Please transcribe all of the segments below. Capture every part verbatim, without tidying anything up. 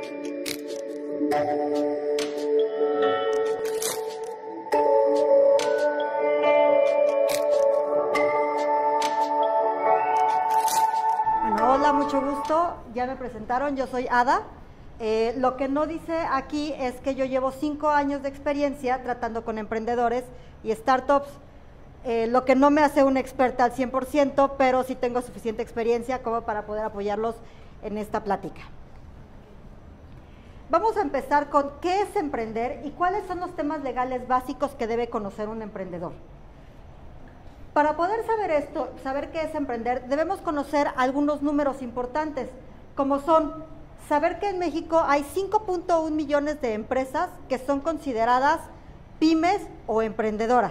Bueno, hola, mucho gusto. Ya me presentaron, yo soy Ada. Eh, lo que no dice aquí es que yo llevo cinco años de experiencia tratando con emprendedores y startups, eh, lo que no me hace una experta al cien por ciento, pero sí tengo suficiente experiencia como para poder apoyarlos en esta plática. Vamos a empezar con qué es emprender y cuáles son los temas legales básicos que debe conocer un emprendedor. Para poder saber esto, saber qué es emprender, debemos conocer algunos números importantes, como son saber que en México hay cinco punto uno millones de empresas que son consideradas pymes o emprendedoras.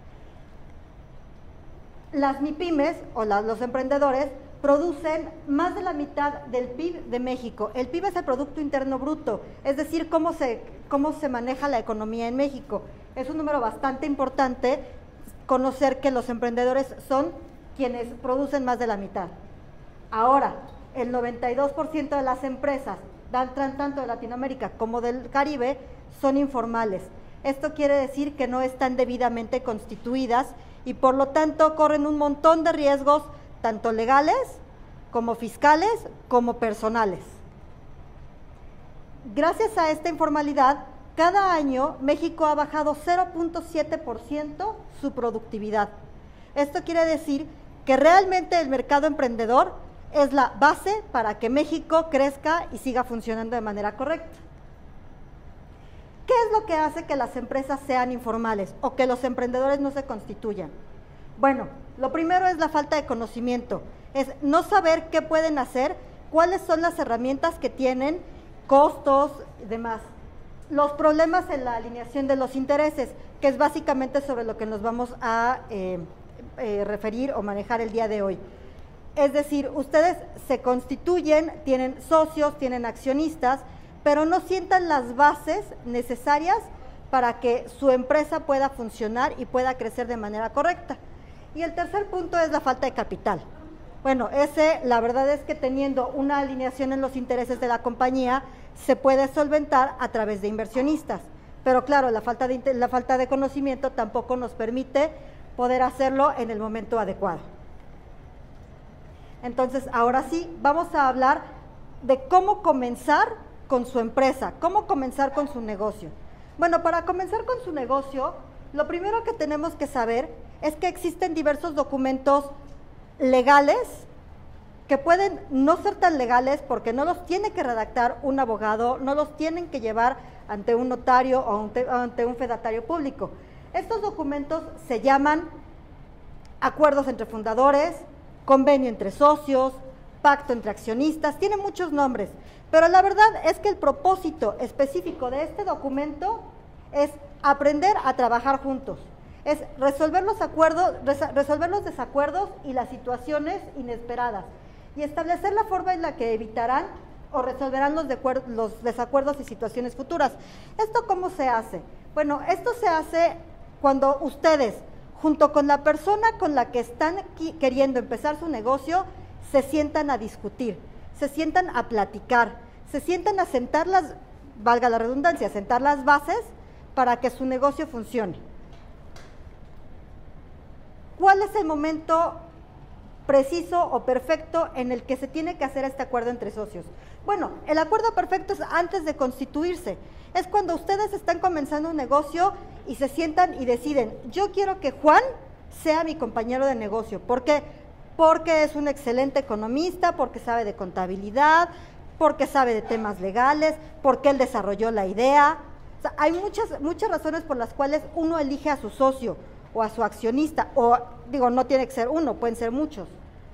Las MIPYMES o la, los emprendedores producen más de la mitad del P I B de México. El P I B es el Producto Interno Bruto, es decir, cómo se, cómo se maneja la economía en México. Es un número bastante importante conocer que los emprendedores son quienes producen más de la mitad. Ahora, el noventa y dos por ciento de las empresas, tanto de Latinoamérica como del Caribe, son informales. Esto quiere decir que no están debidamente constituidas y por lo tanto corren un montón de riesgos, tanto legales como fiscales como personales. Gracias a esta informalidad, cada año México ha bajado cero punto siete por ciento su productividad. Esto quiere decir que realmente el mercado emprendedor es la base para que México crezca y siga funcionando de manera correcta. ¿Qué es lo que hace que las empresas sean informales o que los emprendedores no se constituyan? Bueno, lo primero es la falta de conocimiento, es no saber qué pueden hacer, cuáles son las herramientas que tienen, costos y demás. Los problemas en la alineación de los intereses, que es básicamente sobre lo que nos vamos a eh, eh, referir o manejar el día de hoy. Es decir, ustedes se constituyen, tienen socios, tienen accionistas, pero no sientan las bases necesarias para que su empresa pueda funcionar y pueda crecer de manera correcta. Y el tercer punto es la falta de capital. Bueno, ese, la verdad es que teniendo una alineación en los intereses de la compañía, se puede solventar a través de inversionistas. Pero claro, la falta de, la falta de conocimiento tampoco nos permite poder hacerlo en el momento adecuado. Entonces, ahora sí, vamos a hablar de cómo comenzar con su empresa, cómo comenzar con su negocio. Bueno, para comenzar con su negocio, lo primero que tenemos que saber es que existen diversos documentos legales que pueden no ser tan legales porque no los tiene que redactar un abogado, no los tienen que llevar ante un notario o ante un fedatario público. Estos documentos se llaman acuerdos entre fundadores, convenio entre socios, pacto entre accionistas, tiene muchos nombres, pero la verdad es que el propósito específico de este documento es aprender a trabajar juntos, es resolver los acuerdos, resolver los desacuerdos y las situaciones inesperadas y establecer la forma en la que evitarán o resolverán los, los desacuerdos y situaciones futuras. ¿Esto cómo se hace? Bueno, esto se hace cuando ustedes, junto con la persona con la que están queriendo empezar su negocio, se sientan a discutir, se sientan a platicar, se sientan a sentar las, valga la redundancia, sentar las bases para que su negocio funcione. ¿Cuál es el momento preciso o perfecto en el que se tiene que hacer este acuerdo entre socios? Bueno, el acuerdo perfecto es antes de constituirse, es cuando ustedes están comenzando un negocio y se sientan y deciden, yo quiero que Juan sea mi compañero de negocio. ¿Por qué? Porque es un excelente economista, porque sabe de contabilidad, porque sabe de temas legales, porque él desarrolló la idea. O sea, hay muchas, muchas razones por las cuales uno elige a su socio o a su accionista, o digo, no tiene que ser uno, pueden ser muchos.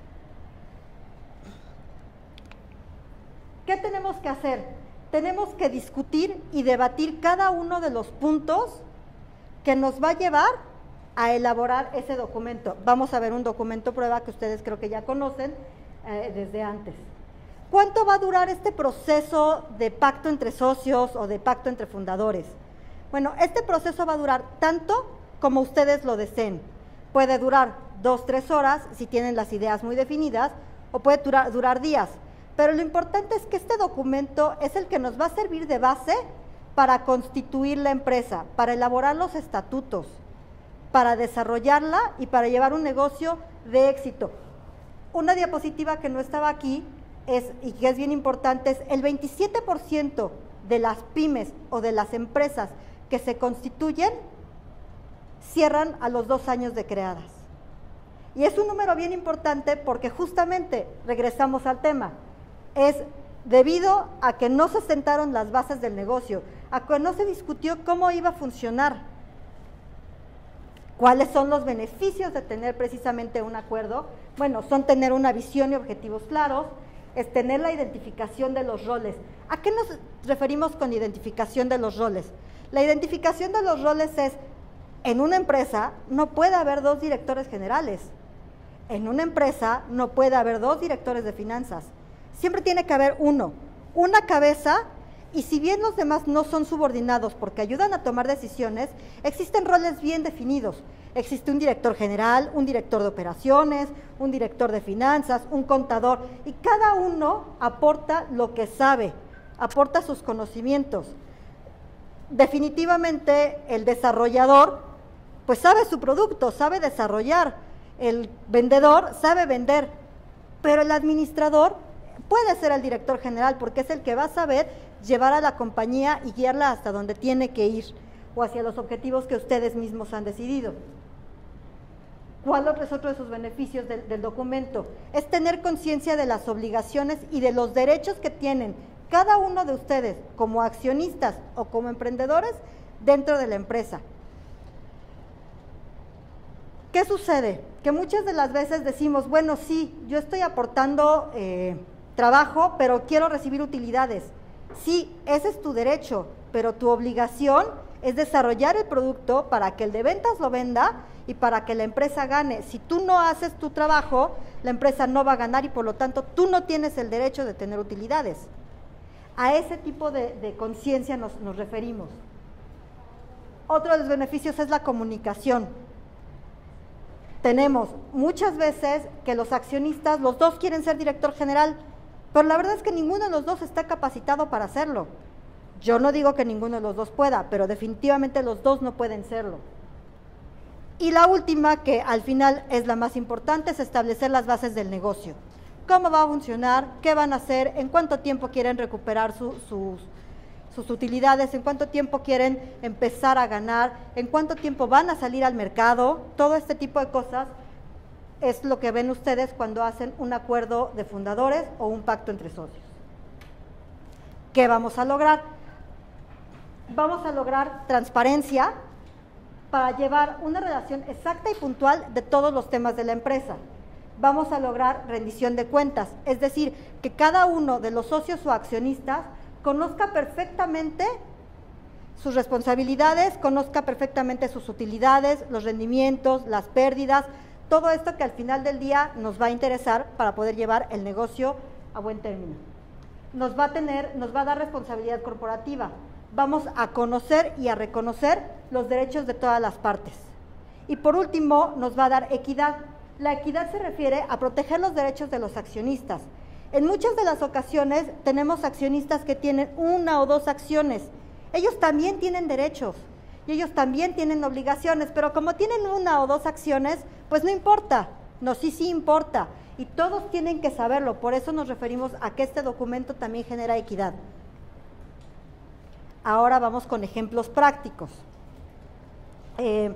¿Qué tenemos que hacer? Tenemos que discutir y debatir cada uno de los puntos que nos va a llevar a elaborar ese documento. Vamos a ver un documento prueba que ustedes creo que ya conocen eh, desde antes. ¿Cuánto va a durar este proceso de pacto entre socios o de pacto entre fundadores? Bueno, este proceso va a durar tanto como ustedes lo deseen. Puede durar dos, tres horas si tienen las ideas muy definidas, o puede durar, durar días, Pero lo importante es que este documento es el que nos va a servir de base para constituir la empresa, para elaborar los estatutos, para desarrollarla y para llevar un negocio de éxito. Una diapositiva que no estaba aquí es, y que es bien importante, es el veintisiete por ciento de las pymes o de las empresas que se constituyen cierran a los dos años de creadas. Y es un número bien importante porque justamente, regresamos al tema, es debido a que no se sentaron las bases del negocio, a que no se discutió cómo iba a funcionar, cuáles son los beneficios de tener precisamente un acuerdo. Bueno, son tener una visión y objetivos claros, es tener la identificación de los roles. ¿A qué nos referimos con identificación de los roles? La identificación de los roles es, en una empresa no puede haber dos directores generales, en una empresa no puede haber dos directores de finanzas, siempre tiene que haber uno, una cabeza, y si bien los demás no son subordinados porque ayudan a tomar decisiones, existen roles bien definidos. Existe un director general, un director de operaciones, un director de finanzas, un contador, y cada uno aporta lo que sabe, aporta sus conocimientos. Definitivamente el desarrollador pues sabe su producto, sabe desarrollar, el vendedor sabe vender, pero el administrador puede ser el director general porque es el que va a saber llevar a la compañía y guiarla hasta donde tiene que ir o hacia los objetivos que ustedes mismos han decidido. ¿Cuál es otro de sus beneficios del, del documento? Es tener conciencia de las obligaciones y de los derechos que tienen cada uno de ustedes como accionistas o como emprendedores dentro de la empresa. ¿Qué sucede? Que muchas de las veces decimos, bueno, sí, yo estoy aportando eh, trabajo, pero quiero recibir utilidades. Sí, ese es tu derecho, pero tu obligación es desarrollar el producto para que el de ventas lo venda y para que la empresa gane. Si tú no haces tu trabajo, la empresa no va a ganar y por lo tanto tú no tienes el derecho de tener utilidades. A ese tipo de, de conciencia nos, nos referimos. Otro de los beneficios es la comunicación. Tenemos muchas veces que los accionistas, los dos quieren ser director general, pero la verdad es que ninguno de los dos está capacitado para hacerlo. Yo no digo que ninguno de los dos pueda, pero definitivamente los dos no pueden serlo. Y la última, que al final es la más importante, es establecer las bases del negocio. ¿Cómo va a funcionar? ¿Qué van a hacer? ¿En cuánto tiempo quieren recuperar su, sus, sus utilidades? ¿En cuánto tiempo quieren empezar a ganar? ¿En cuánto tiempo van a salir al mercado? Todo este tipo de cosas es lo que ven ustedes cuando hacen un acuerdo de fundadores o un pacto entre socios. ¿Qué vamos a lograr? Vamos a lograr transparencia para llevar una relación exacta y puntual de todos los temas de la empresa. Vamos a lograr rendición de cuentas, es decir, que cada uno de los socios o accionistas conozca perfectamente sus responsabilidades, conozca perfectamente sus utilidades, los rendimientos, las pérdidas, todo esto que al final del día nos va a interesar para poder llevar el negocio a buen término. Nos va a tener, nos va a dar responsabilidad corporativa. Vamos a conocer y a reconocer los derechos de todas las partes. Y por último, nos va a dar equidad. La equidad se refiere a proteger los derechos de los accionistas. En muchas de las ocasiones tenemos accionistas que tienen una o dos acciones. Ellos también tienen derechos y ellos también tienen obligaciones, pero como tienen una o dos acciones, pues no importa. No, sí, sí importa. Y todos tienen que saberlo. Por eso nos referimos a que este documento también genera equidad. Ahora vamos con ejemplos prácticos. Eh,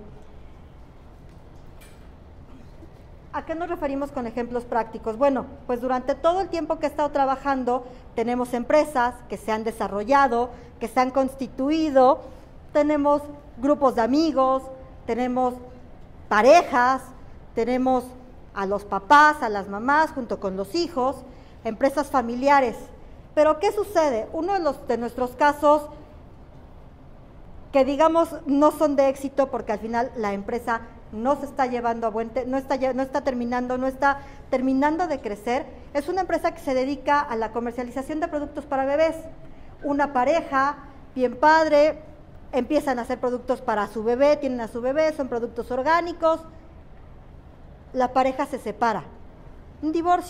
¿A qué nos referimos con ejemplos prácticos? Bueno, pues durante todo el tiempo que he estado trabajando, tenemos empresas que se han desarrollado, que se han constituido, tenemos grupos de amigos, tenemos parejas, tenemos a los papás, a las mamás, junto con los hijos, empresas familiares. Pero ¿qué sucede? Uno de, los, de nuestros casos que digamos no son de éxito porque al final la empresa no se está llevando a buen, te, no, está, no está terminando, no está terminando de crecer, es una empresa que se dedica a la comercialización de productos para bebés. Una pareja, bien padre, empiezan a hacer productos para su bebé, tienen a su bebé, son productos orgánicos, la pareja se separa, un divorcio,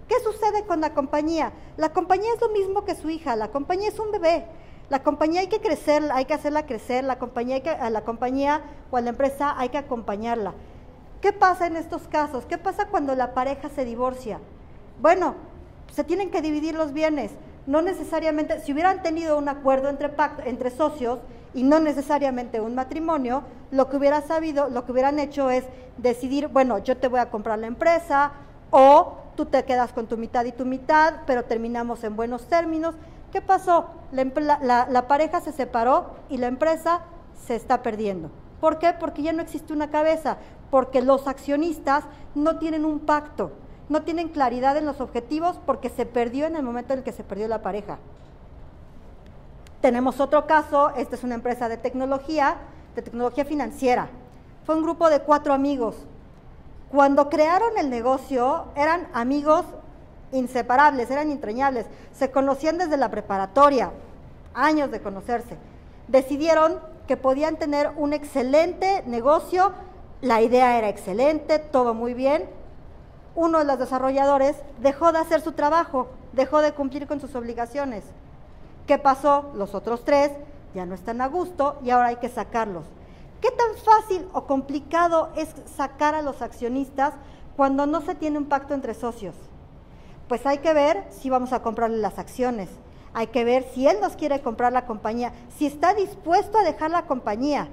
¿Qué sucede con la compañía? La compañía es lo mismo que su hija, la compañía es un bebé. La compañía hay que crecer, hay que hacerla crecer, la compañía, hay que, a la compañía o a la empresa hay que acompañarla. ¿Qué pasa en estos casos? ¿Qué pasa cuando la pareja se divorcia? Bueno, se tienen que dividir los bienes. No necesariamente, si hubieran tenido un acuerdo entre, pacto, entre socios y no necesariamente un matrimonio, lo que hubiera sabido, lo que hubieran hecho es decidir, bueno, yo te voy a comprar la empresa o tú te quedas con tu mitad y tu mitad, pero terminamos en buenos términos. ¿Qué pasó? La, la, la pareja se separó y la empresa se está perdiendo. ¿Por qué? Porque ya no existe una cabeza, porque los accionistas no tienen un pacto, no tienen claridad en los objetivos porque se perdió en el momento en el que se perdió la pareja. Tenemos otro caso, esta es una empresa de tecnología, de tecnología financiera. Fue un grupo de cuatro amigos. Cuando crearon el negocio eran amigos inseparables, eran entrañables, se conocían desde la preparatoria, años de conocerse. Decidieron que podían tener un excelente negocio, la idea era excelente, todo muy bien. Uno de los desarrolladores dejó de hacer su trabajo, dejó de cumplir con sus obligaciones. ¿Qué pasó? Los otros tres ya no están a gusto y ahora hay que sacarlos. ¿Qué tan fácil o complicado es sacar a los accionistas cuando no se tiene un pacto entre socios? Pues hay que ver si vamos a comprarle las acciones, hay que ver si él nos quiere comprar la compañía, si está dispuesto a dejar la compañía.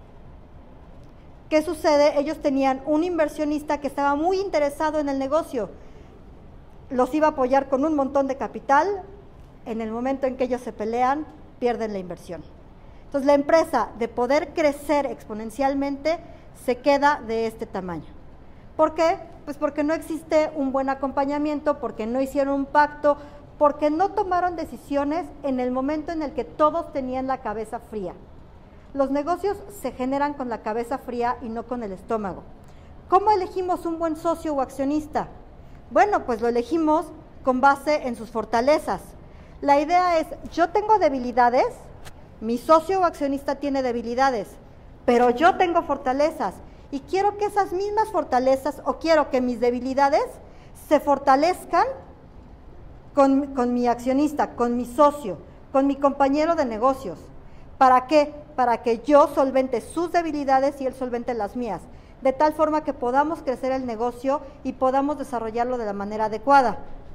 ¿Qué sucede? Ellos tenían un inversionista que estaba muy interesado en el negocio, los iba a apoyar con un montón de capital, en el momento en que ellos se pelean, pierden la inversión. Entonces la empresa, de poder crecer exponencialmente, se queda de este tamaño. ¿Por qué? Pues porque no existe un buen acompañamiento, porque no hicieron un pacto, porque no tomaron decisiones en el momento en el que todos tenían la cabeza fría. Los negocios se generan con la cabeza fría y no con el estómago. ¿Cómo elegimos un buen socio o accionista? Bueno, pues lo elegimos con base en sus fortalezas. La idea es, yo tengo debilidades, mi socio o accionista tiene debilidades, pero yo tengo fortalezas y quiero que esas mismas fortalezas o quiero que mis debilidades se fortalezcan con, con mi accionista, con mi socio, con mi compañero de negocios. ¿Para qué? Para que yo solvente sus debilidades y él solvente las mías, de tal forma que podamos crecer el negocio y podamos desarrollarlo de la manera adecuada.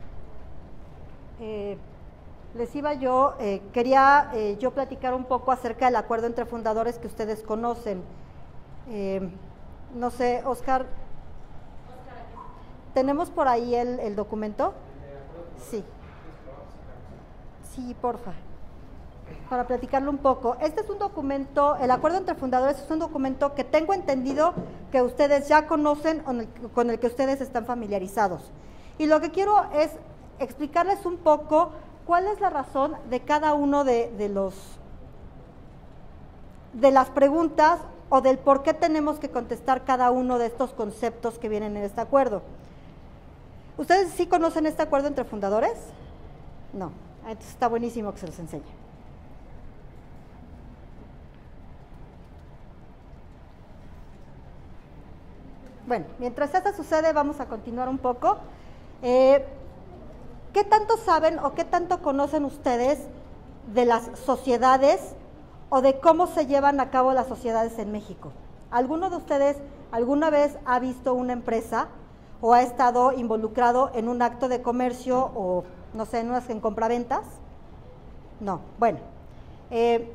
Eh, les iba yo, eh, quería eh, yo platicar un poco acerca del acuerdo entre fundadores que ustedes conocen. Eh, no sé, Oscar, ¿tenemos por ahí el, el documento? Sí. Sí, porfa. Para platicarlo un poco. Este es un documento, el acuerdo entre fundadores es un documento que tengo entendido que ustedes ya conocen, con el, con el que ustedes están familiarizados. Y lo que quiero es explicarles un poco cuál es la razón de cada uno de, de los de las preguntas o del por qué tenemos que contestar cada uno de estos conceptos que vienen en este acuerdo. ¿Ustedes sí conocen este acuerdo entre fundadores? No. Entonces está buenísimo que se los enseñe. Bueno, mientras esto sucede, vamos a continuar un poco. Eh, ¿Qué tanto saben o qué tanto conocen ustedes de las sociedades o de cómo se llevan a cabo las sociedades en México? ¿Alguno de ustedes alguna vez ha visto una empresa o ha estado involucrado en un acto de comercio o, no sé, en unas en compraventas? No. Bueno, eh,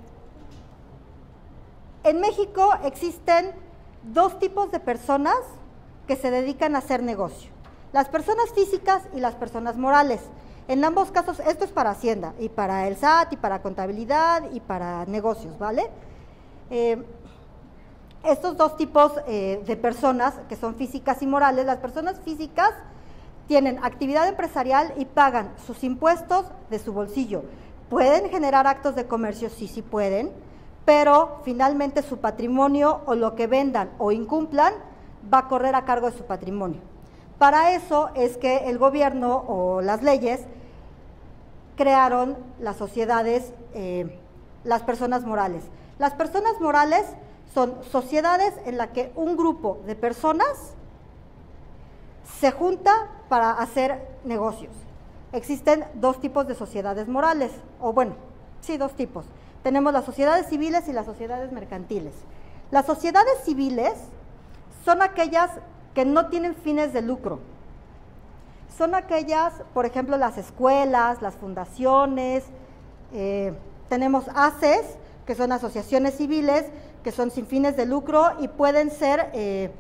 en México existen dos tipos de personas que se dedican a hacer negocio. Las personas físicas y las personas morales. En ambos casos, esto es para Hacienda, y para el S A T, y para contabilidad, y para negocios, ¿vale? Eh, estos dos tipos eh, de personas, que son físicas y morales, las personas físicas tienen actividad empresarial y pagan sus impuestos de su bolsillo. ¿Pueden generar actos de comercio? Sí, sí pueden, pero finalmente su patrimonio o lo que vendan o incumplan va a correr a cargo de su patrimonio. Para eso es que el gobierno o las leyes crearon las sociedades, eh, las personas morales. Las personas morales son sociedades en las que un grupo de personas se junta para hacer negocios. Existen dos tipos de sociedades morales, o bueno, sí, dos tipos. Tenemos las sociedades civiles y las sociedades mercantiles. Las sociedades civiles son aquellas que no tienen fines de lucro. Son aquellas, por ejemplo, las escuelas, las fundaciones, eh, tenemos A C E S, que son asociaciones civiles, que son sin fines de lucro y pueden ser, eh,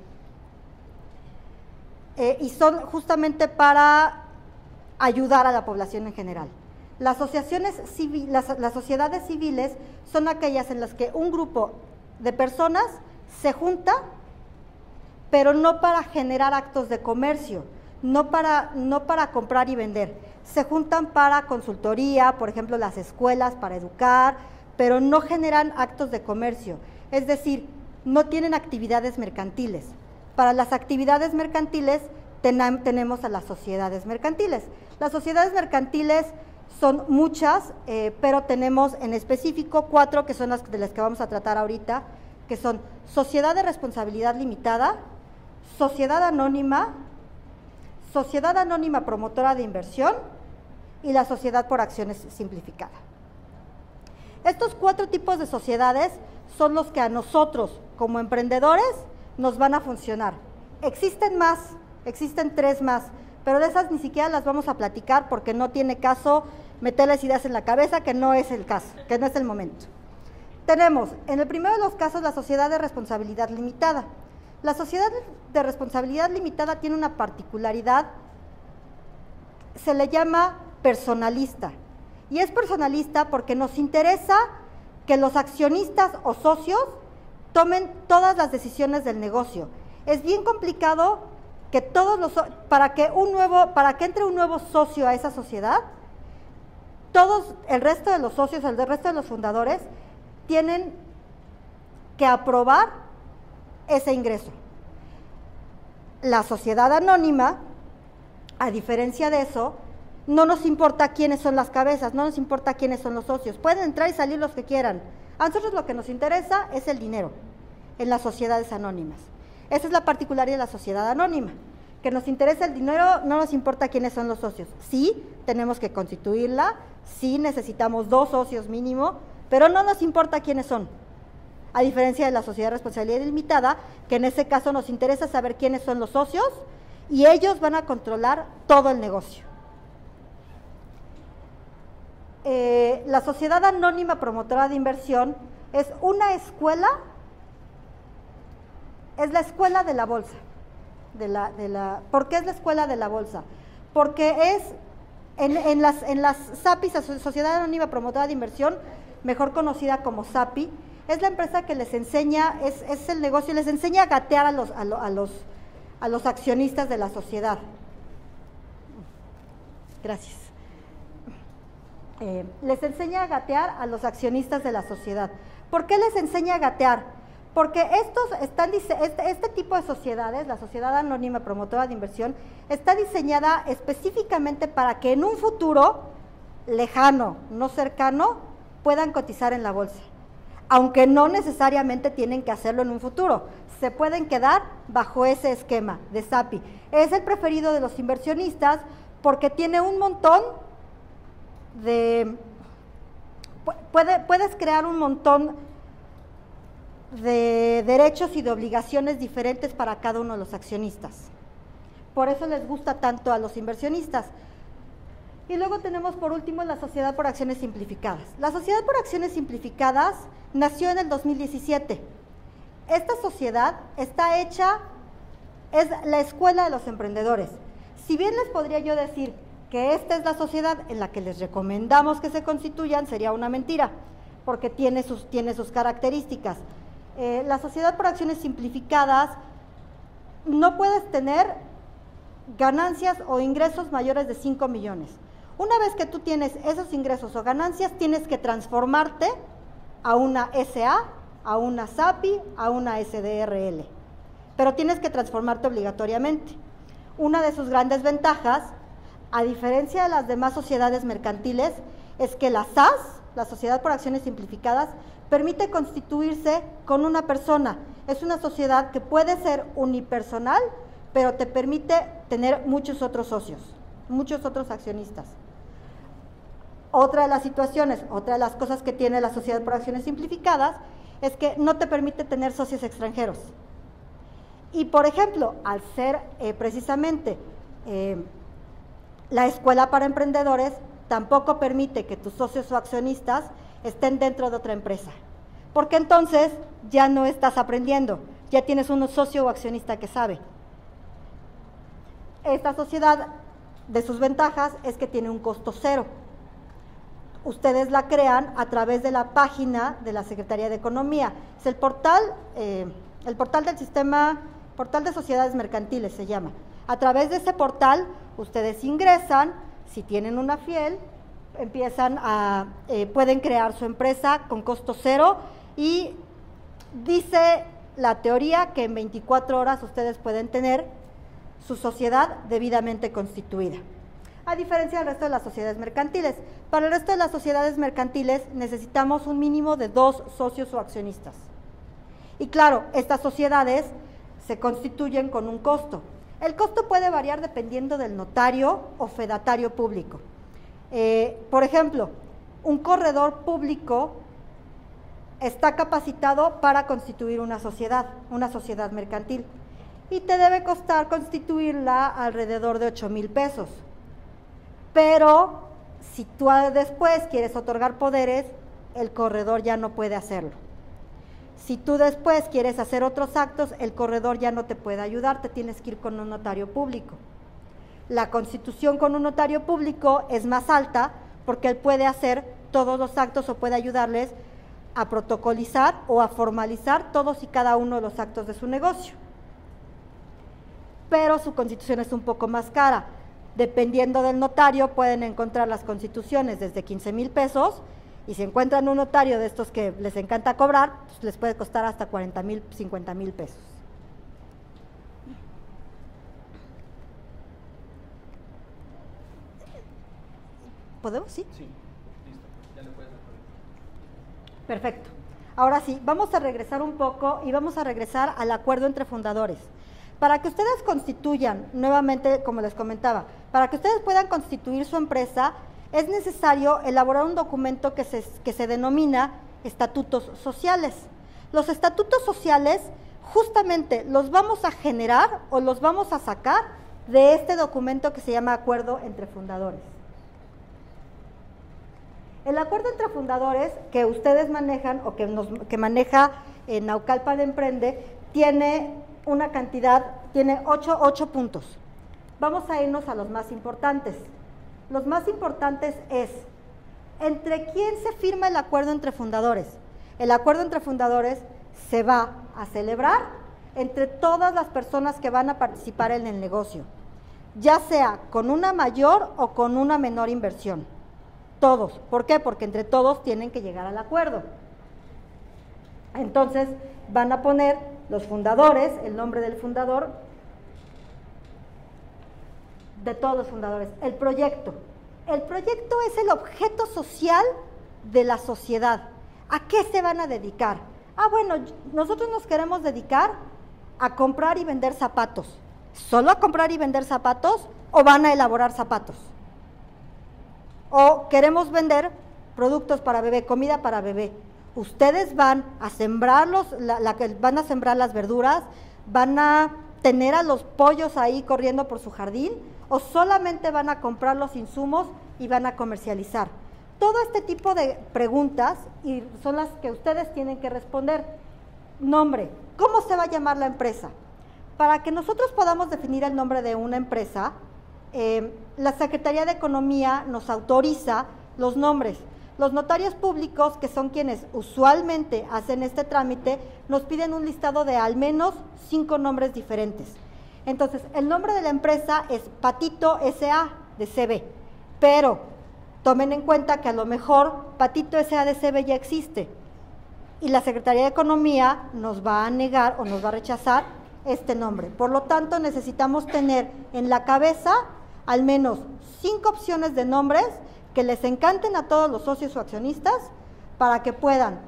eh, y son justamente para ayudar a la población en general. Las asociaciones civil, las, las sociedades civiles son aquellas en las que un grupo de personas se junta, pero no para generar actos de comercio, no para, no para comprar y vender. Se juntan para consultoría, por ejemplo, las escuelas para educar, pero no generan actos de comercio. Es decir, no tienen actividades mercantiles. Para las actividades mercantiles ten, tenemos a las sociedades mercantiles. Las sociedades mercantiles son muchas, eh, pero tenemos en específico cuatro que son las de las que vamos a tratar ahorita, que son sociedad de responsabilidad limitada, sociedad anónima, sociedad anónima promotora de inversión y la sociedad por acciones simplificada. Estos cuatro tipos de sociedades son los que a nosotros como emprendedores nos van a funcionar. Existen más, existen tres más, pero de esas ni siquiera las vamos a platicar porque no tiene caso meterles ideas en la cabeza, que no es el caso, que no es el momento. Tenemos, en el primero de los casos, la sociedad de responsabilidad limitada. La sociedad de responsabilidad limitada tiene una particularidad, se le llama personalista, y es personalista porque nos interesa que los accionistas o socios tomen todas las decisiones del negocio. Es bien complicado que todos los, para que un nuevo, para que entre un nuevo socio a esa sociedad, todos, el resto de los socios, el resto de los fundadores, tienen que aprobar ese ingreso. La sociedad anónima, a diferencia de eso, no nos importa quiénes son las cabezas, no nos importa quiénes son los socios, pueden entrar y salir los que quieran. A nosotros lo que nos interesa es el dinero en las sociedades anónimas. Esa es la particularidad de la sociedad anónima, que nos interesa el dinero, no nos importa quiénes son los socios. Sí, tenemos que constituirla, sí necesitamos dos socios mínimo, pero no nos importa quiénes son. A diferencia de la sociedad de responsabilidad limitada, que en ese caso nos interesa saber quiénes son los socios y ellos van a controlar todo el negocio. Eh, la sociedad anónima promotora de inversión es una escuela, es la escuela de la bolsa. De la, de la, ¿Por qué es la escuela de la bolsa? Porque es en, en las, en las SAPI, Sociedad Anónima Promotora de Inversión, mejor conocida como SAPI, es la empresa que les enseña, es, es el negocio, les enseña a gatear a los, a, lo, a, los, a los accionistas de la sociedad. Gracias. Eh, les enseña a gatear a los accionistas de la sociedad. ¿Por qué les enseña a gatear? Porque estos están, este, este tipo de sociedades, la Sociedad Anónima Promotora de Inversión, está diseñada específicamente para que en un futuro lejano, no cercano, puedan cotizar en la bolsa. Aunque no necesariamente tienen que hacerlo en un futuro, se pueden quedar bajo ese esquema de SAPI. Es el preferido de los inversionistas porque tiene un montón de, puede, puedes crear un montón de derechos y de obligaciones diferentes para cada uno de los accionistas. Por eso les gusta tanto a los inversionistas. Y luego tenemos por último la Sociedad por Acciones Simplificadas. La Sociedad por Acciones Simplificadas nació en el dos mil diecisiete. Esta sociedad está hecha, es la escuela de los emprendedores. Si bien les podría yo decir que esta es la sociedad en la que les recomendamos que se constituyan, sería una mentira, porque tiene sus, tiene sus características. Eh, la Sociedad por Acciones Simplificadas, no puedes tener ganancias o ingresos mayores de cinco millones. Una vez que tú tienes esos ingresos o ganancias, tienes que transformarte a una S A, a una SAPI, a una S D R L. Pero tienes que transformarte obligatoriamente. Una de sus grandes ventajas, a diferencia de las demás sociedades mercantiles, es que la S A S, la Sociedad por Acciones Simplificadas, permite constituirse con una persona. Es una sociedad que puede ser unipersonal, pero te permite tener muchos otros socios, muchos otros accionistas. Otra de las situaciones, otra de las cosas que tiene la sociedad por acciones simplificadas es que no te permite tener socios extranjeros. Y, por ejemplo, al ser eh, precisamente eh, la escuela para emprendedores, tampoco permite que tus socios o accionistas estén dentro de otra empresa, porque entonces ya no estás aprendiendo, ya tienes un socio o accionista que sabe. Esta sociedad, de sus ventajas, es que tiene un costo cero. Ustedes la crean a través de la página de la Secretaría de Economía. Es el portal, eh, el portal del sistema, portal de sociedades mercantiles se llama. A través de ese portal, ustedes ingresan, si tienen una fiel, empiezan a, eh, pueden crear su empresa con costo cero y dice la teoría que en veinticuatro horas ustedes pueden tener su sociedad debidamente constituida. A diferencia del resto de las sociedades mercantiles. Para el resto de las sociedades mercantiles necesitamos un mínimo de dos socios o accionistas. Y claro, estas sociedades se constituyen con un costo. El costo puede variar dependiendo del notario o fedatario público. Eh, por ejemplo, un corredor público está capacitado para constituir una sociedad, una sociedad mercantil, y te debe costar constituirla alrededor de ocho mil pesos. Pero si tú después quieres otorgar poderes, el corredor ya no puede hacerlo. Si tú después quieres hacer otros actos, el corredor ya no te puede ayudar, te tienes que ir con un notario público. La constitución con un notario público es más alta porque él puede hacer todos los actos o puede ayudarles a protocolizar o a formalizar todos y cada uno de los actos de su negocio. Pero su constitución es un poco más cara. Dependiendo del notario, pueden encontrar las constituciones desde quince mil pesos, y si encuentran un notario de estos que les encanta cobrar, pues les puede costar hasta cuarenta mil, cincuenta mil pesos. ¿Podemos? Sí. Sí, listo, ya le puedes dejar. Perfecto. Ahora sí, vamos a regresar un poco y vamos a regresar al acuerdo entre fundadores. Para que ustedes constituyan, nuevamente, como les comentaba, para que ustedes puedan constituir su empresa, es necesario elaborar un documento que se, que se denomina estatutos sociales. Los estatutos sociales justamente los vamos a generar o los vamos a sacar de este documento que se llama acuerdo entre fundadores. El acuerdo entre fundadores que ustedes manejan o que, nos, que maneja eh, Naucalpan Emprende tiene una cantidad, tiene ocho, ocho puntos. Vamos a irnos a los más importantes. Los más importantes es, ¿entre quién se firma el acuerdo entre fundadores? El acuerdo entre fundadores se va a celebrar entre todas las personas que van a participar en el negocio, ya sea con una mayor o con una menor inversión. Todos. ¿Por qué? Porque entre todos tienen que llegar al acuerdo. Entonces, van a poner los fundadores, el nombre del fundador, de todos los fundadores, el proyecto. El proyecto es el objeto social de la sociedad. ¿A qué se van a dedicar? Ah, bueno, nosotros nos queremos dedicar a comprar y vender zapatos. ¿Solo a comprar y vender zapatos o van a elaborar zapatos? O queremos vender productos para bebé, comida para bebé. Ustedes van a sembrarlos, la, la, van a sembrar las verduras, van a tener a los pollos ahí corriendo por su jardín, o solamente van a comprar los insumos y van a comercializar. Todo este tipo de preguntas y son las que ustedes tienen que responder. Nombre, ¿cómo se va a llamar la empresa? Para que nosotros podamos definir el nombre de una empresa, eh, la Secretaría de Economía nos autoriza los nombres. Los notarios públicos, que son quienes usualmente hacen este trámite, nos piden un listado de al menos cinco nombres diferentes. Entonces, el nombre de la empresa es Patito S A de C B, pero tomen en cuenta que a lo mejor Patito S A de C B ya existe y la Secretaría de Economía nos va a negar o nos va a rechazar este nombre. Por lo tanto, necesitamos tener en la cabeza al menos cinco opciones de nombres que les encanten a todos los socios o accionistas para que puedan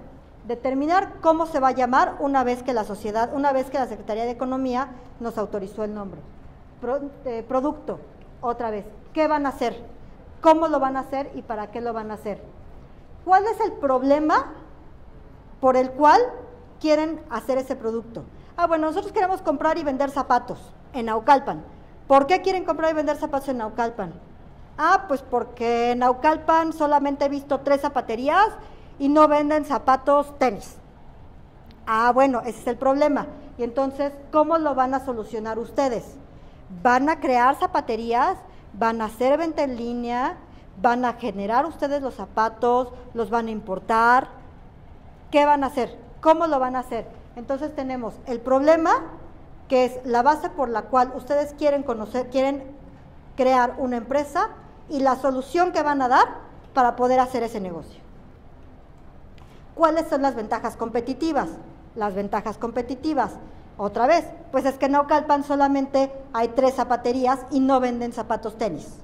determinar cómo se va a llamar una vez que la sociedad, una vez que la Secretaría de Economía nos autorizó el nombre. Pro, eh, producto, otra vez, ¿qué van a hacer? ¿Cómo lo van a hacer y para qué lo van a hacer? ¿Cuál es el problema por el cual quieren hacer ese producto? Ah, bueno, nosotros queremos comprar y vender zapatos en Naucalpan. ¿Por qué quieren comprar y vender zapatos en Naucalpan? Ah, pues porque en Naucalpan solamente he visto tres zapaterías y no venden zapatos tenis. Ah, bueno, ese es el problema. Y entonces, ¿cómo lo van a solucionar ustedes? ¿Van a crear zapaterías? ¿Van a hacer venta en línea? ¿Van a generar ustedes los zapatos? ¿Los van a importar? ¿Qué van a hacer? ¿Cómo lo van a hacer? Entonces tenemos el problema, que es la base por la cual ustedes quieren conocer, quieren crear una empresa, y la solución que van a dar para poder hacer ese negocio. ¿Cuáles son las ventajas competitivas? Las ventajas competitivas, otra vez, pues es que en Naucalpan solamente hay tres zapaterías y no venden zapatos tenis.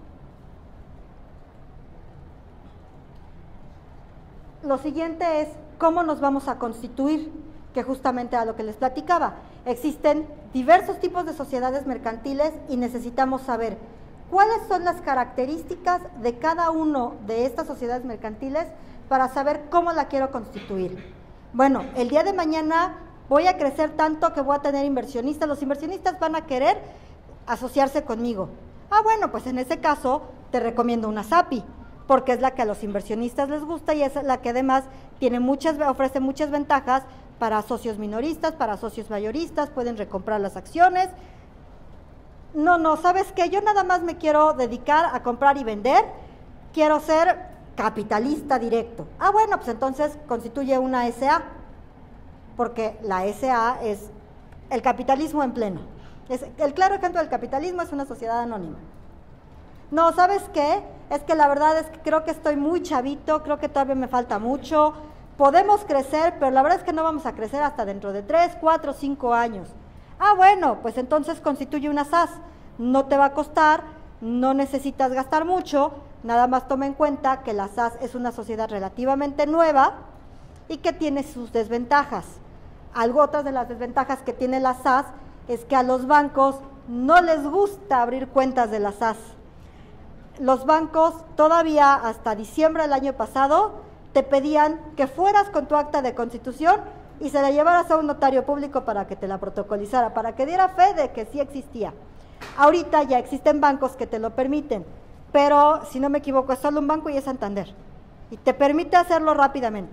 Lo siguiente es, ¿cómo nos vamos a constituir? Que justamente a lo que les platicaba, existen diversos tipos de sociedades mercantiles y necesitamos saber cuáles son las características de cada uno de estas sociedades mercantiles para saber cómo la quiero constituir. Bueno, el día de mañana voy a crecer tanto que voy a tener inversionistas, los inversionistas van a querer asociarse conmigo. Ah, bueno, pues en ese caso te recomiendo una SAPI, porque es la que a los inversionistas les gusta y es la que además tiene muchas, ofrece muchas ventajas para socios minoristas, para socios mayoristas, pueden recomprar las acciones. No, no, ¿sabes qué? Yo nada más me quiero dedicar a comprar y vender, quiero ser capitalista directo. Ah, bueno, pues entonces constituye una S A, porque la S A es el capitalismo en pleno. Es, el claro ejemplo del capitalismo es una sociedad anónima. No, ¿sabes qué? Es que la verdad es que creo que estoy muy chavito, creo que todavía me falta mucho, podemos crecer, pero la verdad es que no vamos a crecer hasta dentro de tres, cuatro, cinco años. Ah, bueno, pues entonces constituye una S A S, no te va a costar, no necesitas gastar mucho, nada más toma en cuenta que la S A S es una sociedad relativamente nueva y que tiene sus desventajas. Algo, otras de las desventajas que tiene la S A S es que a los bancos no les gusta abrir cuentas de la S A S. Los bancos todavía hasta diciembre del año pasado te pedían que fueras con tu acta de constitución y se la llevaras a un notario público para que te la protocolizara, para que diera fe de que sí existía. Ahorita ya existen bancos que te lo permiten, pero si no me equivoco es solo un banco y es Santander, y te permite hacerlo rápidamente.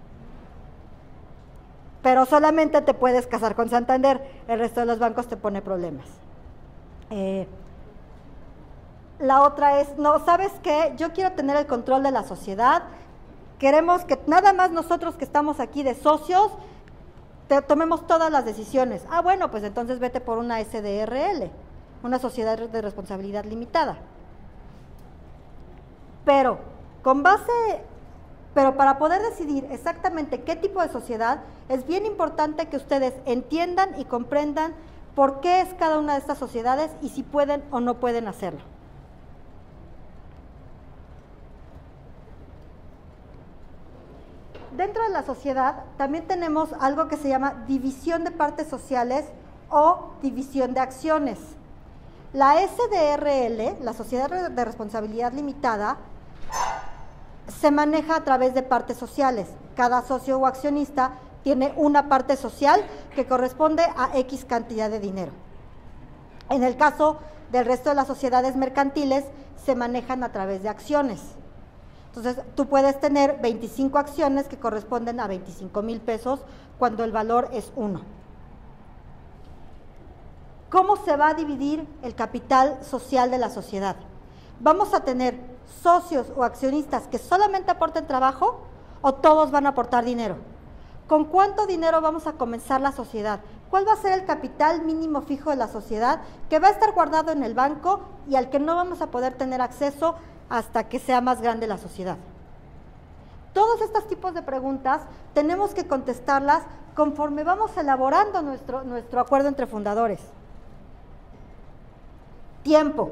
Pero solamente te puedes casar con Santander, el resto de los bancos te pone problemas. Eh, la otra es, no, ¿sabes qué? Yo quiero tener el control de la sociedad, queremos que nada más nosotros que estamos aquí de socios, te, tomemos todas las decisiones. Ah, bueno, pues entonces vete por una S D R L, una sociedad de responsabilidad limitada. Pero, con base, pero para poder decidir exactamente qué tipo de sociedad, es bien importante que ustedes entiendan y comprendan por qué es cada una de estas sociedades y si pueden o no pueden hacerlo. Dentro de la sociedad también tenemos algo que se llama división de partes sociales o división de acciones. La S D R L, la Sociedad de Responsabilidad Limitada, se maneja a través de partes sociales. Cada socio o accionista tiene una parte social que corresponde a X cantidad de dinero. En el caso del resto de las sociedades mercantiles, se manejan a través de acciones. Entonces, tú puedes tener veinticinco acciones que corresponden a veinticinco mil pesos cuando el valor es uno. ¿Cómo se va a dividir el capital social de la sociedad? ¿Vamos a tener socios o accionistas que solamente aporten trabajo o todos van a aportar dinero? ¿Con cuánto dinero vamos a comenzar la sociedad? ¿Cuál va a ser el capital mínimo fijo de la sociedad que va a estar guardado en el banco y al que no vamos a poder tener acceso hasta que sea más grande la sociedad? Todos estos tipos de preguntas tenemos que contestarlas conforme vamos elaborando nuestro, nuestro acuerdo entre fundadores. Tiempo.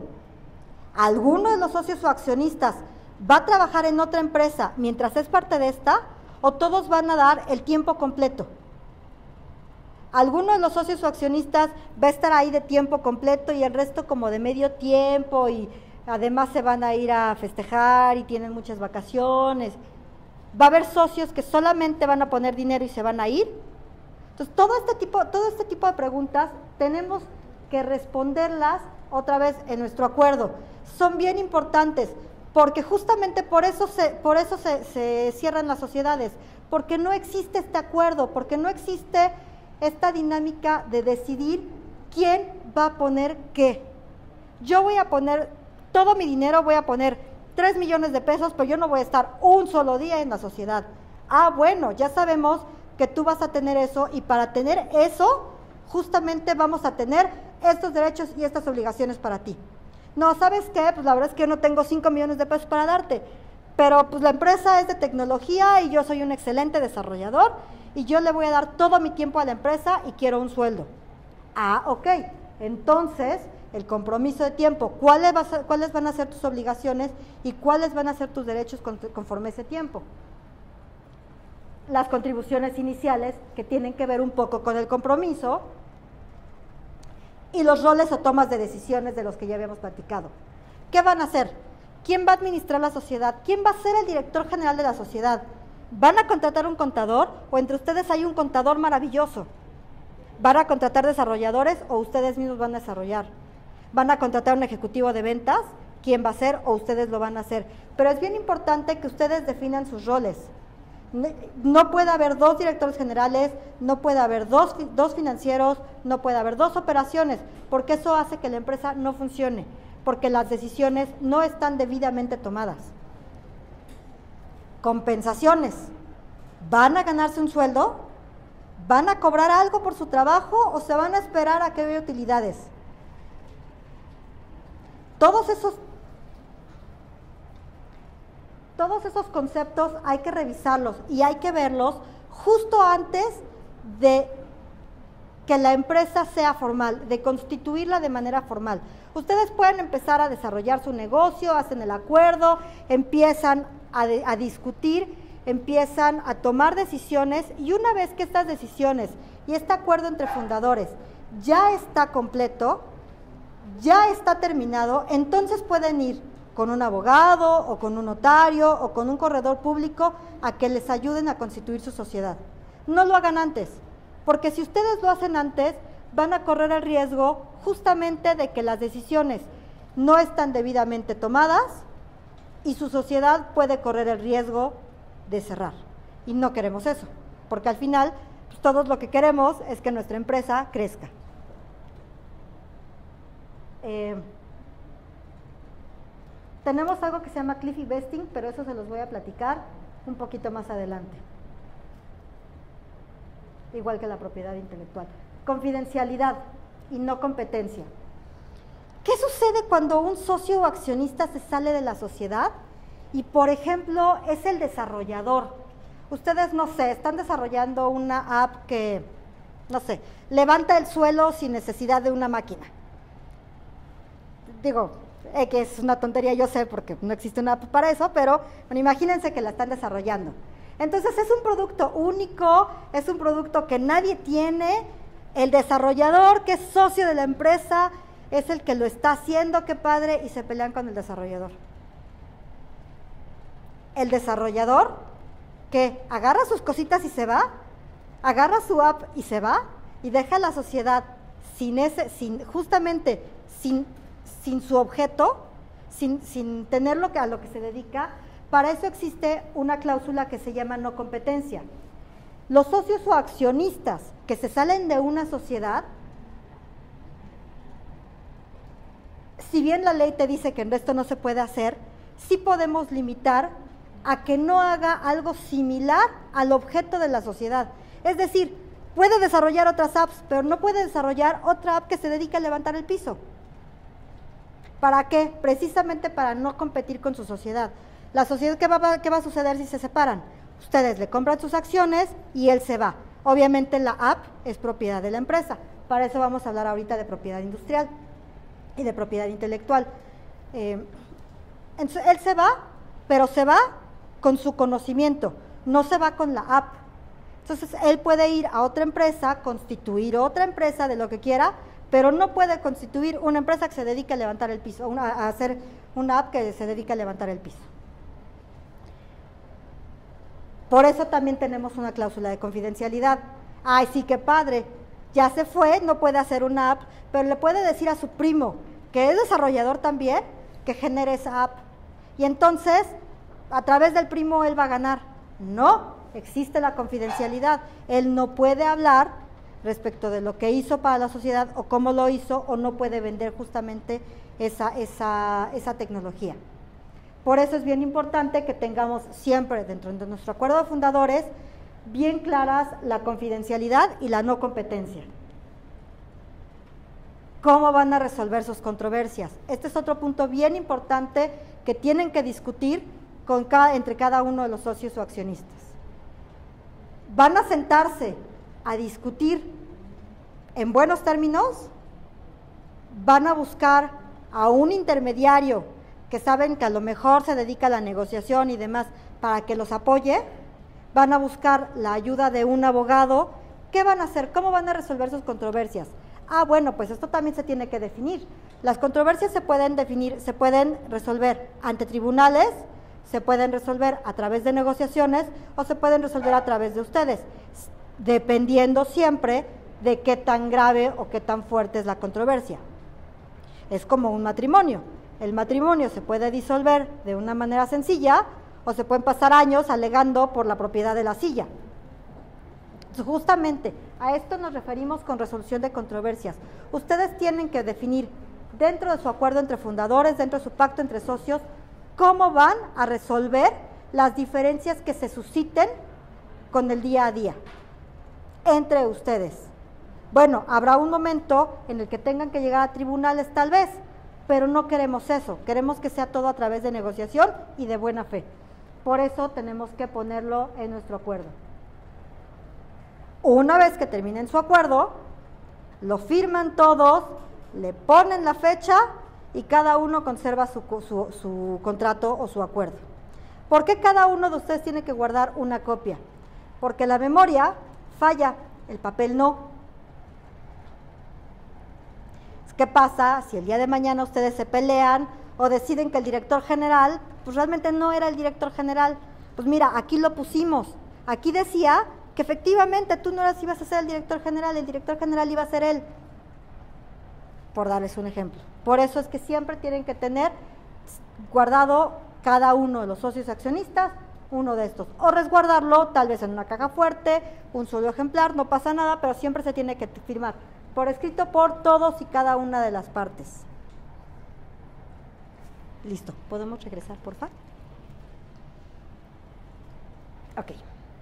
¿Alguno de los socios o accionistas va a trabajar en otra empresa mientras es parte de esta? o todos van a dar el tiempo completo. Algunos de los socios o accionistas va a estar ahí de tiempo completo y el resto como de medio tiempo, y además se van a ir a festejar y tienen muchas vacaciones. Va a haber socios que solamente van a poner dinero y se van a ir. Entonces, todo este tipo, todo este tipo de preguntas tenemos que responderlas otra vez en nuestro acuerdo. Son bien importantes, porque justamente por eso se, por eso se, se cierran las sociedades, porque no existe este acuerdo, porque no existe esta dinámica de decidir quién va a poner qué. Yo voy a poner todo mi dinero, voy a poner tres millones de pesos, pero yo no voy a estar un solo día en la sociedad. Ah, bueno, ya sabemos que tú vas a tener eso, y para tener eso, justamente vamos a tener estos derechos y estas obligaciones para ti. No, ¿sabes qué? Pues la verdad es que yo no tengo cinco millones de pesos para darte, pero pues la empresa es de tecnología y yo soy un excelente desarrollador, y yo le voy a dar todo mi tiempo a la empresa y quiero un sueldo. Ah, ok, entonces el compromiso de tiempo, ¿cuáles, va a ser, cuáles van a ser tus obligaciones y cuáles van a ser tus derechos conforme a ese tiempo? Las contribuciones iniciales, que tienen que ver un poco con el compromiso, y los roles o tomas de decisiones de los que ya habíamos platicado. ¿Qué van a hacer? ¿Quién va a administrar la sociedad? ¿Quién va a ser el director general de la sociedad? ¿Van a contratar un contador o entre ustedes hay un contador maravilloso? ¿Van a contratar desarrolladores o ustedes mismos van a desarrollar? ¿Van a contratar un ejecutivo de ventas? ¿Quién va a hacer o ustedes lo van a hacer? Pero es bien importante que ustedes definan sus roles. No puede haber dos directores generales, no puede haber dos, dos financieros, no puede haber dos operaciones, porque eso hace que la empresa no funcione, porque las decisiones no están debidamente tomadas. Compensaciones. ¿Van a ganarse un sueldo? ¿Van a cobrar algo por su trabajo o se van a esperar a que haya utilidades? Todos esos Todos esos conceptos hay que revisarlos y hay que verlos justo antes de que la empresa sea formal, de constituirla de manera formal. Ustedes pueden empezar a desarrollar su negocio, hacen el acuerdo, empiezan a, de, a discutir, empiezan a tomar decisiones, y una vez que estas decisiones y este acuerdo entre fundadores ya está completo, ya está terminado, entonces pueden ir con un abogado o con un notario o con un corredor público a que les ayuden a constituir su sociedad. No lo hagan antes, porque si ustedes lo hacen antes, van a correr el riesgo justamente de que las decisiones no están debidamente tomadas y su sociedad puede correr el riesgo de cerrar. Y no queremos eso, porque al final pues, todos lo que queremos es que nuestra empresa crezca. Eh, Tenemos algo que se llama cliff vesting, pero eso se los voy a platicar un poquito más adelante. Igual que la propiedad intelectual. Confidencialidad y no competencia. ¿Qué sucede cuando un socio o accionista se sale de la sociedad y, por ejemplo, es el desarrollador? Ustedes, no sé, están desarrollando una app que, no sé, levanta el suelo sin necesidad de una máquina. Digo, Eh, que es una tontería, yo sé, porque no existe una app para eso, pero bueno, imagínense que la están desarrollando. Entonces es un producto único, es un producto que nadie tiene, el desarrollador, que es socio de la empresa, es el que lo está haciendo, qué padre, y se pelean con el desarrollador. El desarrollador, que agarra sus cositas y se va, agarra su app y se va, y deja a la sociedad sin ese, sin, justamente, sin sin su objeto, sin, sin tener lo que, a lo que se dedica. Para eso existe una cláusula que se llama no competencia. Los socios o accionistas que se salen de una sociedad, si bien la ley te dice que esto no se puede hacer, sí podemos limitar a que no haga algo similar al objeto de la sociedad. Es decir, puede desarrollar otras apps, pero no puede desarrollar otra app que se dedique a levantar el piso. ¿Para qué? Precisamente para no competir con su sociedad. La sociedad, ¿qué va, qué va a suceder si se separan? Ustedes le compran sus acciones y él se va. Obviamente la app es propiedad de la empresa. Para eso vamos a hablar ahorita de propiedad industrial y de propiedad intelectual. Eh, entonces, él se va, pero se va con su conocimiento, no se va con la app. Entonces, él puede ir a otra empresa, constituir otra empresa de lo que quiera, pero no puede constituir una empresa que se dedique a levantar el piso, una, a hacer una app que se dedique a levantar el piso. Por eso también tenemos una cláusula de confidencialidad. Ay, sí, qué padre, ya se fue, no puede hacer una app, pero le puede decir a su primo, que es desarrollador también, que genere esa app. Y entonces, a través del primo él va a ganar. No, existe la confidencialidad. Él no puede hablar respecto de lo que hizo para la sociedad o cómo lo hizo, o no puede vender justamente esa, esa, esa tecnología. Por eso es bien importante que tengamos siempre dentro de nuestro acuerdo de fundadores bien claras la confidencialidad y la no competencia. ¿Cómo van a resolver sus controversias? Este es otro punto bien importante que tienen que discutir con cada, entre cada uno de los socios o accionistas. ¿Van a sentarse a discutir en buenos términos? ¿Van a buscar a un intermediario que saben que a lo mejor se dedica a la negociación y demás para que los apoye? ¿Van a buscar la ayuda de un abogado? ¿Qué van a hacer? ¿Cómo van a resolver sus controversias? Ah, bueno, pues esto también se tiene que definir. Las controversias se pueden definir, se pueden resolver ante tribunales, se pueden resolver a través de negociaciones o se pueden resolver a través de ustedes, dependiendo siempre de qué tan grave o qué tan fuerte es la controversia. Es como un matrimonio. El matrimonio se puede disolver de una manera sencilla o se pueden pasar años alegando por la propiedad de la silla. Entonces, justamente a esto nos referimos con resolución de controversias. Ustedes tienen que definir dentro de su acuerdo entre fundadores, dentro de su pacto entre socios, cómo van a resolver las diferencias que se susciten con el día a día entre ustedes. Bueno, habrá un momento en el que tengan que llegar a tribunales tal vez, pero no queremos eso, queremos que sea todo a través de negociación y de buena fe. Por eso tenemos que ponerlo en nuestro acuerdo. Una vez que terminen su acuerdo, lo firman todos, le ponen la fecha y cada uno conserva su, su, su contrato o su acuerdo. ¿Por qué cada uno de ustedes tiene que guardar una copia? Porque la memoria falla, el papel no. ¿Qué pasa si el día de mañana ustedes se pelean o deciden que el director general, pues realmente no era el director general? Pues mira, aquí lo pusimos, aquí decía que efectivamente tú no eras, ibas a ser el director general, el director general iba a ser él, por darles un ejemplo. Por eso es que siempre tienen que tener guardado cada uno de los socios accionistas uno de estos, o resguardarlo tal vez en una caja fuerte, un solo ejemplar, no pasa nada, pero siempre se tiene que firmar por escrito por todos y cada una de las partes. Listo, ¿podemos regresar, por favor? Ok.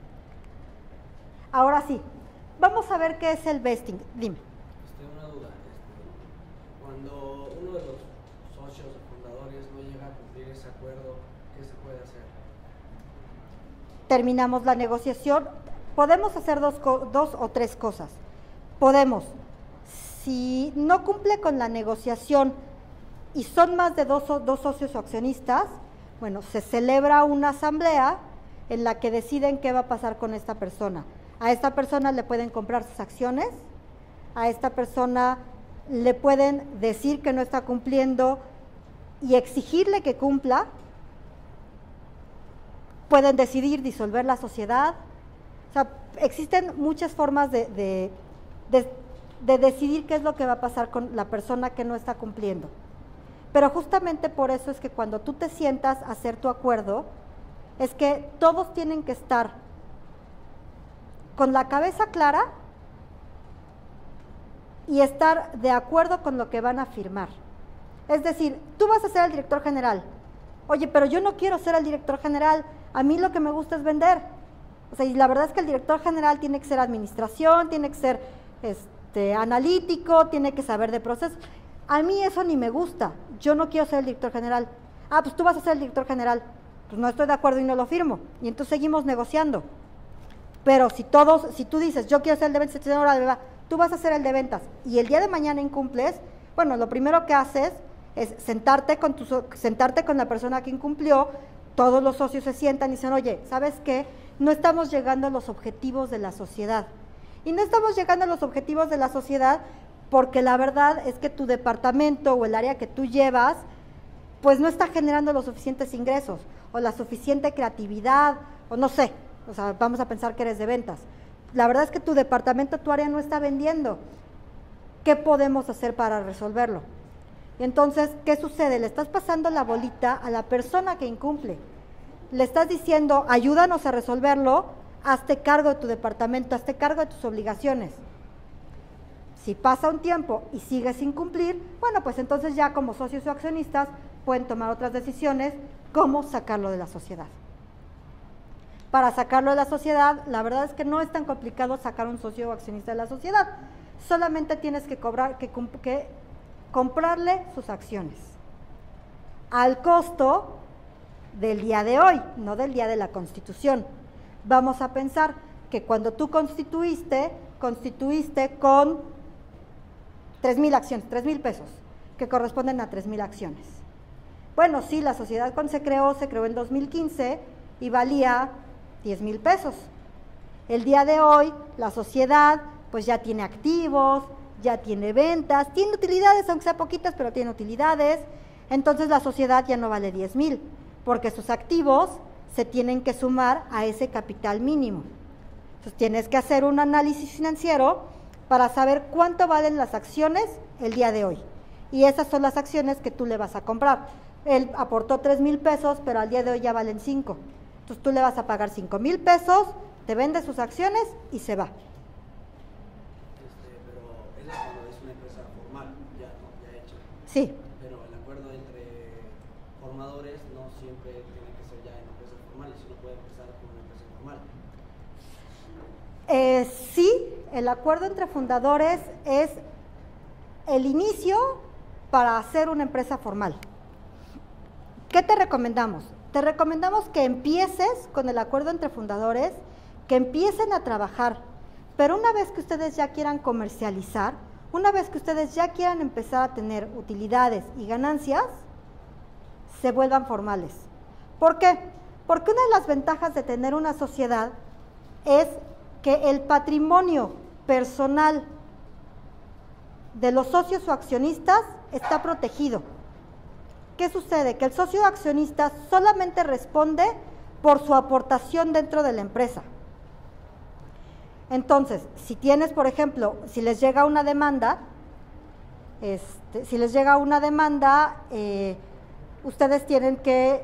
Ahora sí, vamos a ver qué es el vesting. Dime. Este, una duda. Este, cuando uno de los socios o fundadores no llega a cumplir ese acuerdo, ¿qué se puede hacer? Terminamos la negociación. Podemos hacer dos, dos o tres cosas. Podemos, si no cumple con la negociación y son más de dos, dos socios o accionistas, bueno, se celebra una asamblea en la que deciden qué va a pasar con esta persona. A esta persona le pueden comprar sus acciones, a esta persona le pueden decir que no está cumpliendo y exigirle que cumpla, pueden decidir disolver la sociedad. O sea, existen muchas formas de, de, de, de decidir qué es lo que va a pasar con la persona que no está cumpliendo. Pero justamente por eso es que cuando tú te sientas a hacer tu acuerdo, es que todos tienen que estar con la cabeza clara y estar de acuerdo con lo que van a firmar. Es decir, tú vas a ser el director general. Oye, pero yo no quiero ser el director general, a mí lo que me gusta es vender. O sea, y la verdad es que el director general tiene que ser administración, tiene que ser este, analítico, tiene que saber de procesos. A mí eso ni me gusta, yo no quiero ser el director general. Ah, pues tú vas a ser el director general. Pues no estoy de acuerdo y no lo firmo. Y entonces seguimos negociando. Pero si todos, si tú dices, yo quiero ser el de ventas, ahora tú vas a ser el de ventas y el día de mañana incumples, bueno, lo primero que haces es sentarte con, tu, sentarte con la persona que incumplió, todos los socios se sientan y dicen, oye, ¿sabes qué? no estamos llegando a los objetivos de la sociedad. Y no estamos llegando a los objetivos de la sociedad porque la verdad es que tu departamento o el área que tú llevas, pues no está generando los suficientes ingresos o la suficiente creatividad, o no sé, o sea, vamos a pensar que eres de ventas. La verdad es que tu departamento, tu área no está vendiendo. ¿Qué podemos hacer para resolverlo? Y entonces, ¿qué sucede? Le estás pasando la bolita a la persona que incumple. Le estás diciendo, ayúdanos a resolverlo, hazte cargo de tu departamento, hazte cargo de tus obligaciones. Si pasa un tiempo y sigues sin cumplir, bueno, pues entonces ya como socios o accionistas pueden tomar otras decisiones, cómo sacarlo de la sociedad. Para sacarlo de la sociedad, la verdad es que no es tan complicado sacar un socio o accionista de la sociedad. Solamente tienes que cobrar, que, que comprarle sus acciones al costo del día de hoy, no del día de la constitución. Vamos a pensar que cuando tú constituiste, constituiste con tres mil acciones, tres mil pesos, que corresponden a tres mil acciones. Bueno, sí, la sociedad cuando se creó, se creó en dos mil quince y valía diez mil pesos. El día de hoy, la sociedad pues ya tiene activos, ya tiene ventas, tiene utilidades, aunque sea poquitas, pero tiene utilidades. Entonces la sociedad ya no vale diez mil, porque sus activos se tienen que sumar a ese capital mínimo. Entonces tienes que hacer un análisis financiero para saber cuánto valen las acciones el día de hoy. Y esas son las acciones que tú le vas a comprar. Él aportó tres mil pesos, pero al día de hoy ya valen cinco. Entonces tú le vas a pagar cinco mil pesos, te vende sus acciones y se va. Cuando es una empresa formal, ya, ¿no? Ya hecha. Sí. Pero el acuerdo entre formadores no siempre tiene que ser ya en empresas formales, sino puede empezar con una empresa informal. Eh, sí, el acuerdo entre fundadores es el inicio para hacer una empresa formal. ¿Qué te recomendamos? Te recomendamos que empieces con el acuerdo entre fundadores, que empiecen a trabajar. Pero una vez que ustedes ya quieran comercializar, una vez que ustedes ya quieran empezar a tener utilidades y ganancias, se vuelvan formales. ¿Por qué? Porque una de las ventajas de tener una sociedad es que el patrimonio personal de los socios o accionistas está protegido. ¿Qué sucede? Que el socio o accionista solamente responde por su aportación dentro de la empresa. Entonces, si tienes, por ejemplo, si les llega una demanda, este, si les llega una demanda, eh, ustedes tienen que,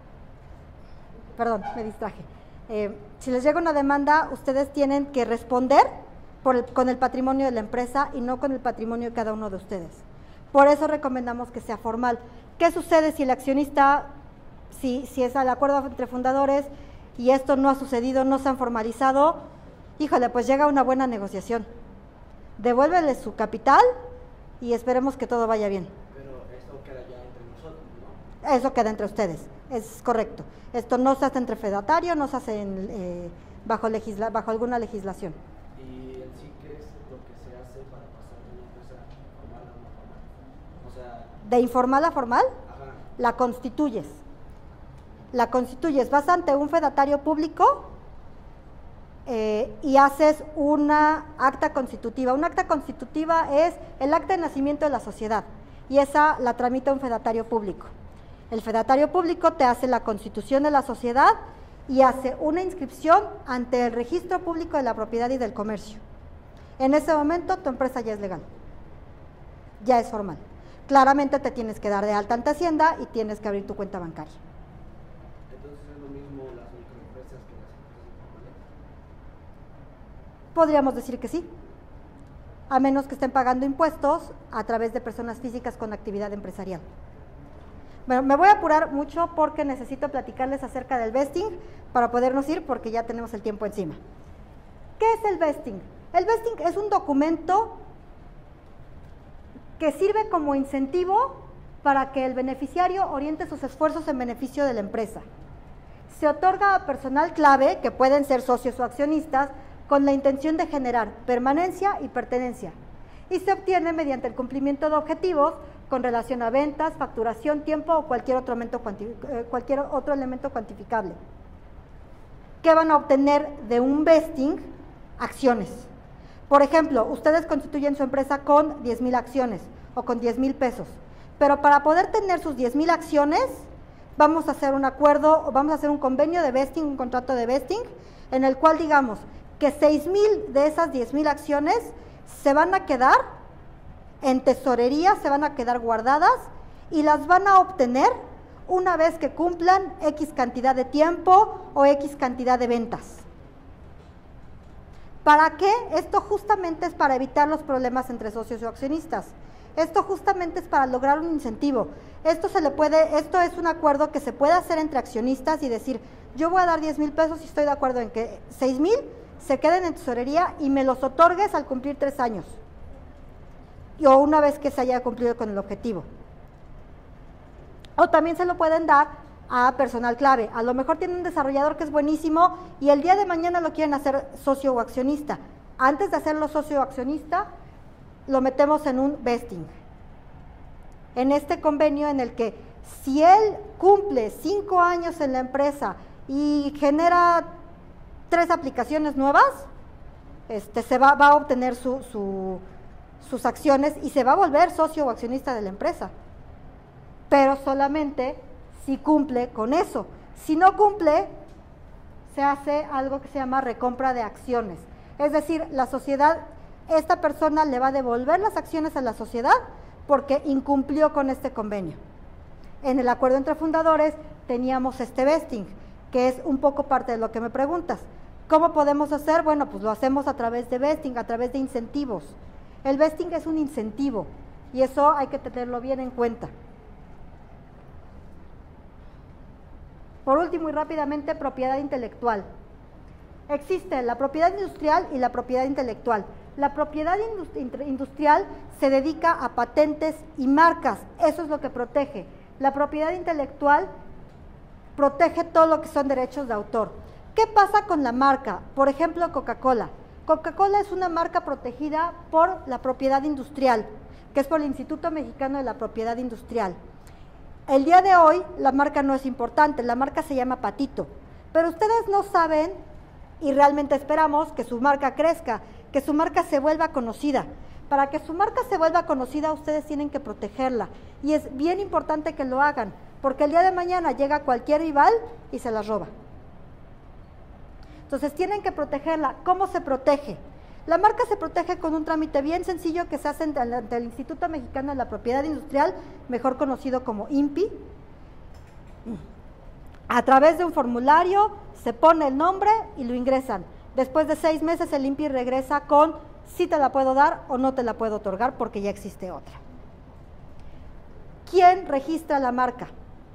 perdón, me distraje, eh, si les llega una demanda, ustedes tienen que responder por el, con el patrimonio de la empresa y no con el patrimonio de cada uno de ustedes. Por eso recomendamos que sea formal. ¿Qué sucede si el accionista, si, si es al acuerdo entre fundadores y esto no ha sucedido, no se han formalizado? Híjole, pues llega una buena negociación. Devuélvele su capital y esperemos que todo vaya bien. Pero esto queda ya entre nosotros, ¿no? Eso queda entre ustedes, es correcto. Esto no se hace entre fedatario, no se hace en, eh, bajo, legisla, bajo alguna legislación. ¿Y en sí qué es lo que se hace para pasar de una empresa formal a una formal? O sea, ¿de informal a formal? Ajá. La constituyes. La constituyes, vas ante un fedatario público eh, y haces una acta constitutiva. Una acta constitutiva es el acta de nacimiento de la sociedad y esa la tramita un fedatario público. El fedatario público te hace la constitución de la sociedad y hace una inscripción ante el registro público de la propiedad y del comercio. En ese momento tu empresa ya es legal, ya es formal. Claramente te tienes que dar de alta ante Hacienda y tienes que abrir tu cuenta bancaria. Entonces es lo mismo las microempresas que las empresas formales. Podríamos decir que sí, a menos que estén pagando impuestos a través de personas físicas con actividad empresarial. Bueno, me voy a apurar mucho porque necesito platicarles acerca del vesting para podernos ir porque ya tenemos el tiempo encima. ¿Qué es el vesting? El vesting es un documento que sirve como incentivo para que el beneficiario oriente sus esfuerzos en beneficio de la empresa. Se otorga a personal clave, que pueden ser socios o accionistas, con la intención de generar permanencia y pertenencia, y se obtiene mediante el cumplimiento de objetivos con relación a ventas, facturación, tiempo o cualquier otro elemento, cualquier otro elemento cuantificable. ¿qué van a obtener de un vesting? Acciones. Por ejemplo, ustedes constituyen su empresa con diez mil acciones o con diez mil pesos, pero para poder tener sus diez mil acciones, vamos a hacer un acuerdo, o vamos a hacer un convenio de vesting, un contrato de vesting, en el cual digamos que seis mil de esas diez mil acciones se van a quedar en tesorería, se van a quedar guardadas y las van a obtener una vez que cumplan X cantidad de tiempo o X cantidad de ventas. ¿Para qué? Esto justamente es para evitar los problemas entre socios o accionistas. Esto justamente es para lograr un incentivo. Esto se le puede, esto es un acuerdo que se puede hacer entre accionistas y decir, yo voy a dar diez mil pesos y estoy de acuerdo en que seis mil se queden en tesorería y me los otorgues al cumplir tres años. O una vez que se haya cumplido con el objetivo. O también se lo pueden dar a personal clave. A lo mejor tiene un desarrollador que es buenísimo y el día de mañana lo quieren hacer socio o accionista. Antes de hacerlo socio o accionista, lo metemos en un vesting. En este convenio en el que si él cumple cinco años en la empresa y genera tres aplicaciones nuevas, este, se va, va a obtener su, su, sus acciones y se va a volver socio o accionista de la empresa. Pero solamente si cumple con eso. Si no cumple, se hace algo que se llama recompra de acciones. Es decir, la sociedad, esta persona le va a devolver las acciones a la sociedad porque incumplió con este convenio. En el acuerdo entre fundadores teníamos este vesting, que es un poco parte de lo que me preguntas. ¿Cómo podemos hacer? Bueno, pues lo hacemos a través de vesting, a través de incentivos. El vesting es un incentivo y eso hay que tenerlo bien en cuenta. Por último y rápidamente, propiedad intelectual. Existe la propiedad industrial y la propiedad intelectual. La propiedad industrial se dedica a patentes y marcas, eso es lo que protege. La propiedad intelectual protege todo lo que son derechos de autor. ¿Qué pasa con la marca? Por ejemplo, Coca-Cola. Coca-Cola es una marca protegida por la propiedad industrial, que es por el Instituto Mexicano de la Propiedad Industrial. El día de hoy la marca no es importante, la marca se llama Patito, pero ustedes no saben y realmente esperamos que su marca crezca, que su marca se vuelva conocida. Para que su marca se vuelva conocida, ustedes tienen que protegerla y es bien importante que lo hagan, porque el día de mañana llega cualquier rival y se la roba. Entonces tienen que protegerla. ¿Cómo se protege? La marca se protege con un trámite bien sencillo que se hace ante el Instituto Mexicano de la Propiedad Industrial, mejor conocido como I N P I. A través de un formulario se pone el nombre y lo ingresan. Después de seis meses el I N P I regresa con si te la puedo dar o no te la puedo otorgar porque ya existe otra. ¿Quién registra la marca?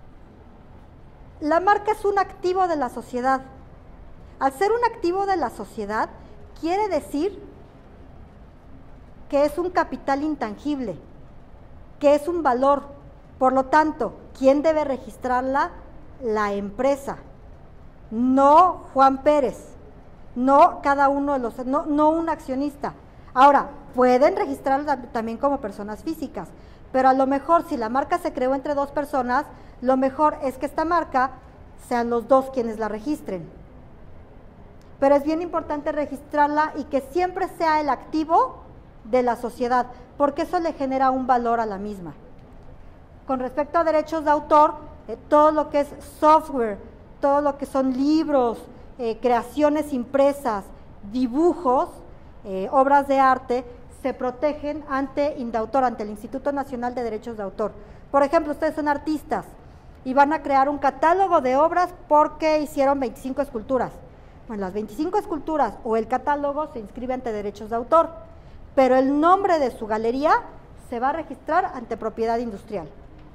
La marca es un activo de la sociedad. Al ser un activo de la sociedad, quiere decir que es un capital intangible, que es un valor. Por lo tanto, ¿quién debe registrarla? La empresa, no Juan Pérez, no cada uno de los, no, no un accionista. Ahora, pueden registrarla también como personas físicas, pero a lo mejor si la marca se creó entre dos personas, lo mejor es que esta marca sean los dos quienes la registren. Pero es bien importante registrarla y que siempre sea el activo de la sociedad, porque eso le genera un valor a la misma. Con respecto a derechos de autor, eh, todo lo que es software, todo lo que son libros, eh, creaciones impresas, dibujos, eh, obras de arte, se protegen ante INDAUTOR, ante el Instituto Nacional de Derechos de Autor. Por ejemplo, ustedes son artistas y van a crear un catálogo de obras porque hicieron veinticinco esculturas. Bueno, las veinticinco esculturas o el catálogo se inscribe ante derechos de autor, pero el nombre de su galería se va a registrar ante propiedad industrial.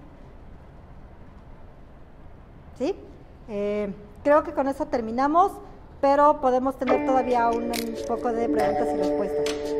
¿Sí? Eh, creo que con eso terminamos, pero podemos tener todavía un, un poco de preguntas y respuestas.